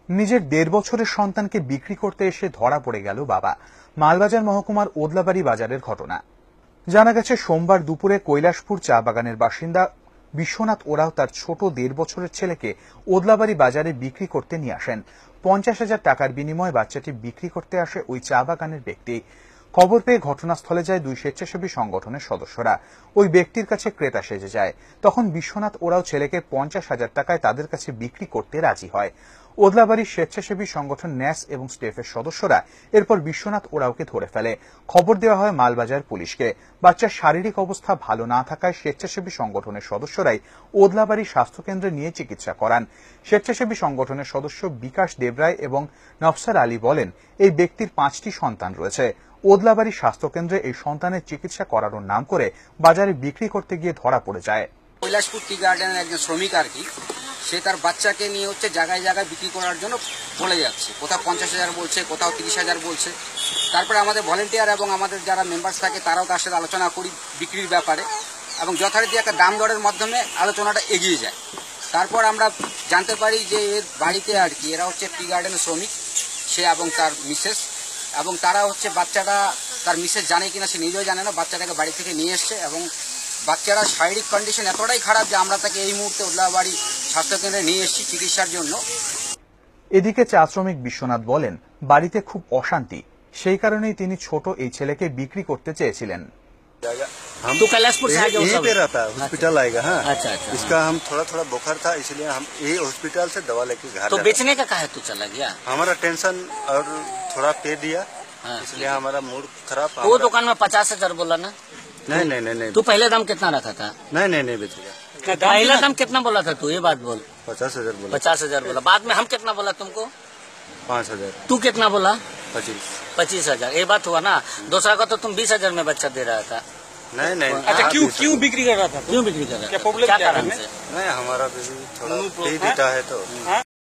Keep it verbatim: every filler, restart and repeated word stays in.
নিজের দেড় বছরের সন্তানকে বিক্রি করতে এসে ধরা পড়ে গেল বাবা। মালবাজার মহকুমার ওদলাবাড়ি বাজারের ঘটনা। জানা গেছে, সোমবার দুপুরে কৈলাসপুর চা বাগানের বাসিন্দা বিশ্বনাথ ওরাও তার ছোট দেড় বছরের ছেলেকে ওদলাবাড়ি বাজারে বিক্রি করতে নিয়ে আসেন। পঞ্চাশ হাজার টাকার বিনিময়ে বাচ্চাটি বিক্রি করতে আসে ওই চা বাগানের ব্যক্তি। খবর পেয়ে ঘটনাস্থলে যায় দুই স্বেচ্ছাসেবী সংগঠনের সদস্যরা। ওই ব্যক্তির কাছে ক্রেতা সেজে যায়। তখন বিশ্বনাথ ওরাও ছেলেকে পঞ্চাশ হাজার টাকায় তাদের কাছে বিক্রি করতে রাজি হয়। ওদলাবাড়ির স্বেচ্ছাসেবী সংগঠন ন্যাস এবং স্টেফের সদস্যরা এরপর বিশ্বনাথ ওরাওকে ধরে ফেলে। খবর দেওয়া হয় মালবাজার পুলিশকে। বাচ্চার শারীরিক অবস্থা ভালো না থাকায় স্বেচ্ছাসেবী সংগঠনের সদস্যরাই ওদলাবাড়ি স্বাস্থ্যকেন্দ্রে নিয়ে চিকিৎসা করান। স্বেচ্ছাসেবী সংগঠনের সদস্য বিকাশ দেবরায় এবং নফসার আলী বলেন, এই ব্যক্তির পাঁচটি সন্তান রয়েছে। ওদলাবাড়ি স্বাস্থ্যকেন্দ্রে এই সন্তানের চিকিৎসা করানোর নাম করে বাজারে বিক্রি করতে গিয়ে ধরা পড়ে যায়। কৈলাসপুর টি গার্ডেনের একজন শ্রমিক আর কি, সে তার বাচ্চাকে নিয়ে হচ্ছে জায়গায় জায়গায় বিক্রি করার জন্য বলে যাচ্ছে। কোথাও পঞ্চাশ হাজার বলছে, কোথাও তিরিশ হাজার বলছে। তারপরে আমাদের ভলেন্টিয়ার এবং আমাদের যারা মেম্বার্স থাকে তারাও তার সাথে আলোচনা করি বিক্রির ব্যাপারে, এবং যথারীতি একটা দাম দরের মাধ্যমে আলোচনাটা এগিয়ে যায়। তারপর আমরা জানতে পারি যে এর বাড়িতে আর কি এরা হচ্ছে টি গার্ডেনের শ্রমিক, সে এবং তার মিসেস, এবং তারা হচ্ছে বাচ্চাটা তার মিসেস জানে কিনা সে নিজেও জানে না, বাচ্চাটাকে বাড়ি থেকে নিয়ে এসছে এবং বাচ্চারা শারীরিক কন্ডিশন এতটাই খারাপ যে আমরা তাকে এই মুহূর্তে ওদলাবাড়ি স্বাস্থ্যকেন্দ্রে নিয়ে এসেছি চিকিৎসার জন্য। এদিকে চা শ্রমিক বিশ্বনাথ বলেন, বাড়িতে খুব অশান্তি, সেই কারণেই তিনি ছোট এই ছেলেকে বিক্রি করতে চেয়েছিলেন। हम तो कैलाशपुर से आगे यहीं पे रहता है, हॉस्पिटल आएगा। हाँ, अच्छा अच्छा। इसका हम थोड़ा थोड़ा बुखार था, इसलिए हम यही हॉस्पिटल से दवा लेके घर। तो बेचने का काहे तू चला गया? हमारा टेंशन और थोड़ा पे दिया, इसलिए हमारा मूड खराब। वो दुकान में पचास हजार बोला ना? नहीं नहीं नहीं नहीं। तू पहले दाम कितना रखा था? नहीं नहीं नहीं बेचेगा। पहला दाम कितना बोला था तू? ये बात बोल। पचास हजार बोला। पचास हजार बोला। बाद में हम कितना बोला तुमको? पाँच हजार। तू कितना बोला? पच्चीस। पच्चीस हजार। ये बात हुआ ना। दूसरा का तो तुम बीस हजार में बच्चा दे रहा था। नहीं नहीं। अच्छा, क्यों क्यों बिक्री कर रहा था? क्यों बिक्री कर रहा था? क्या प्रॉब्लम क्या क्या कारण है? से? नहीं, हमारा बेबी थोड़ा दे देता है तो